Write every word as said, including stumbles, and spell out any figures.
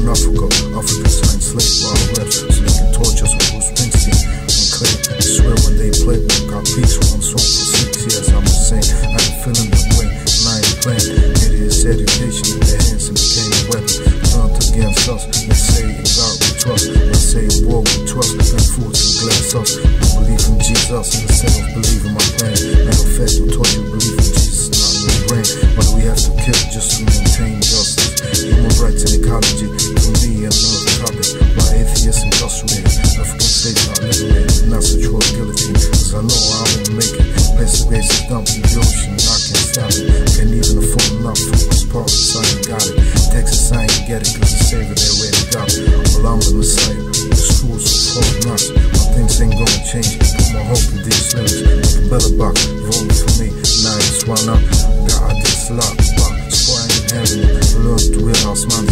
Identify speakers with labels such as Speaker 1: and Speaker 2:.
Speaker 1: Africa. Africans are enslaved by our reps, so they can torture us with Bruce Springsteen and Clay. I swear when they play, got beats one song for six years. I'm just saying, I ain't feeling that way, and I ain't playing. Idiots' education in their hands and became a weapon. Turned against us, they say in God we trust. They say in war we trust, and fools and glass us. We believe in Jesus instead of believing my plan. Matter of fact, we taught you to believe in Jesus, not in your brain. Why do we have to kill just to maintain justice? Human rights and ecology, to me another topic. Why atheists incarcerated, African states not liberated, not such for guillotine. Cause I know I won't make it. Plastic waste is dumped in the ocean, I can't stop it. Can't even afford enough for this parts, I ain't got it. Texas, I ain't get it, cause the savior they already got it. Well, I'm the Messiah, the schools are full of nuts. My things ain't gonna change, put my hope in these lyrics. Like a better box, vote for me, now it's one up. God, this lot, but so I ain't having it. I learned to realize my